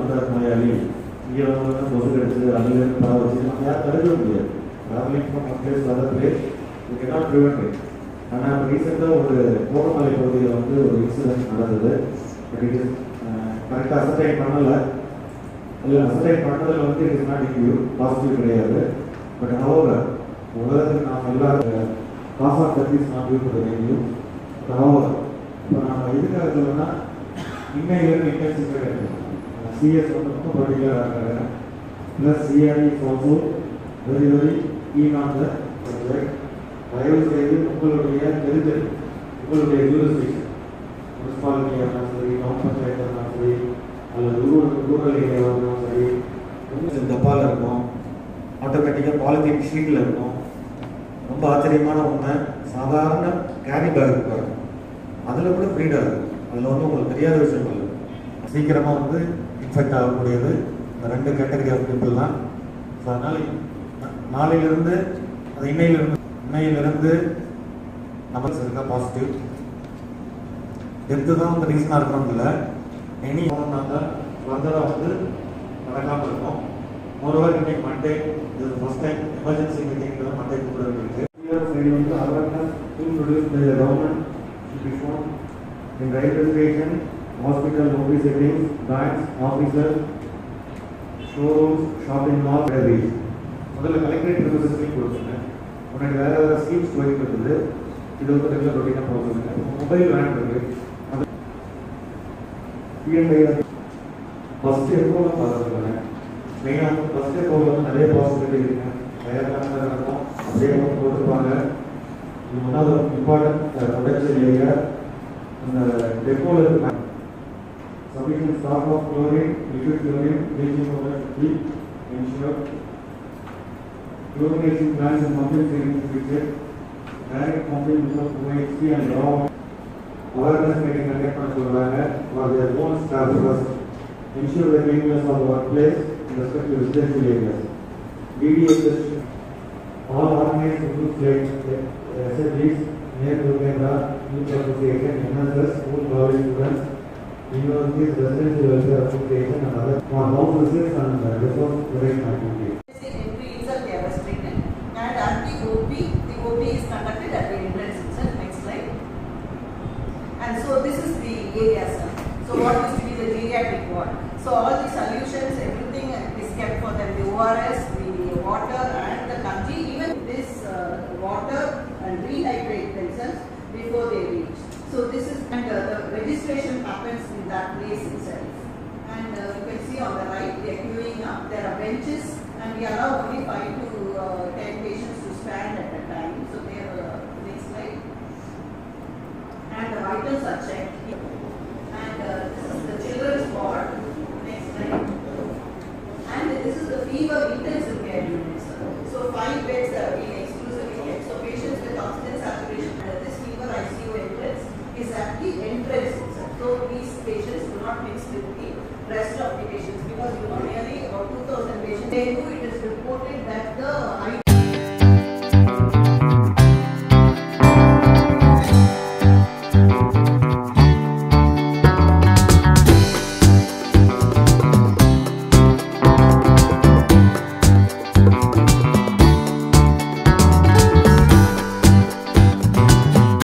வந்தார் நோயாளி இங்கே வந்து கொசு கடிச்சு அங்கேருந்து பரவச்சு நம்ம யாரும் தடுக்க முடியாது. Travelling from one place other place you cannot prevent it. ஆனால் இப்போ ரீசெண்டாக ஒரு கோடமலை பகுதியில் வந்து ஒரு இன்சிடென்ட் நடந்தது. பட் இது கரெக்டாக அசர்டைன் பண்ணலை. அதில் அசர்டைன் பண்ணதில் வந்து இட் இஸ் நாட் இன்க்யூ பாசிட்டிவ் கிடையாது. பட் ஹவர் உலகத்துக்கு நாம் எல்லாரும் cause of death is not due to இன்க்யூ. பட் ஹவர் இப்போ நம்ம எதுக்காக சொல்லணும்னா இன்னையிலேருந்து இன்டென்சிஃபை இருக்குது. CS வந்து ரொம்ப பர்டிகுலராக இருக்காங்க. Plus CRE is also very very keen on the subject. தயவு செய்து உங்களுடைய தெரிஞ்சல் உங்களுடைய ஜூரிஸ்டிக்ஷன் முனிசிபாலிட்டியாக இருந்தாலும் சரி, டவுன் பஞ்சாயத்தாக இருந்தாலும் சரி, அல்லது ரூரல் ஏரியாவாக இருந்தாலும் சரி, கொஞ்சம் டப்பாவில் இருக்கும், ஆட்டோமேட்டிக்காக பாலித்தீன் ஷீட்டில் இருக்கும். ரொம்ப ஆச்சரியமான ஒன்று, சாதாரண கேரி பேக் இருப்பாரு, அதில் கூட ஃப்ரீடாக இருக்கும். அதில் வந்து உங்களுக்கு தெரியாத விஷயம் இல்லை. சீக்கிரமாக வந்து இன்ஃபெக்ட் ஆகக்கூடியது இந்த 2 கேட்டகரி ஆஃப் பீப்புள் தான். ஸோ அதனால் நாளையிலிருந்து அது இன்னையிலிருந்து நம்ம இருக்கா பாசிட்டிவ் டெத்து தான் வந்து ரீசனாக இருக்கணும் இல்லை. எனி ஒன்றுனாங்க வந்ததாக வந்து நடக்காமல் இருக்கும். மோரோவர் இன்னைக்கு மண்டே இது ஃபர்ஸ்ட் டைம் எமர்ஜென்சி மீட்டிங் தான் மண்டே கூட இருக்கு. சைடு வந்து awareness to produce the government should be shown in railway station, hospital, movie settings, banks, offices, showrooms, shopping malls, libraries. முதல்ல கலெக்டரேட் ரிப்ரசன்டேட்டிவ் கொடுத்துருங்க. உனக்கு வேறு வேறு ஸ்கீம்ஸ் போயிட்டு இருக்குது. இது வந்து ரெகுலர் ரொட்டீனாக போகுதுங்க. மொபைல் வேன் இருக்குது. அது பிஎன்ஐ ஃபஸ்ட்டு எப்போலாம் பார்த்துருக்காங்க. மெயினாக வந்து ஃபஸ்ட் எப்போவில் வந்து நிறைய பாசிபிலிட்டி இருக்குங்க. தயாராக இருக்கும், அப்படியே வந்து போட்டுருப்பாங்க. இது ஒன்றாவது இம்பார்ட்டன்ட் ப்ரொடக்ஷன் ஏரியா அந்த டெப்போவில் இருக்கு. Sufficient stock of chlorine, liquid chlorine, bleaching powder should be ensured. Chlorination plants and pumping stations fixed. Direct pumping without OHP and raw awareness meeting conduct பண்ண சொல்றாங்க. For their own staff first. Ensure the cleanliness of the workplace in respect to residential areas. DDS all organized groups like SFGs, near Durgandra, Youth Association, NSS, school college students, universities, residential welfare association and other for house visits and resource protection activities. Entry itself they are restricted and at the OP is conducted at the entrance itself. Next slide. And so this is the area, sir. So what used to be the geriatric ward. So all the solutions, everything is kept for them. The ORS, the water and the kanji, even this water and rehydrate themselves before they reach. So this is and the registration happens in that place itself. And you can see on the right they are queuing up. There are benches and we allow only 5 to 10 patients to stand at a time. So they are next slide. And the vitals are checked.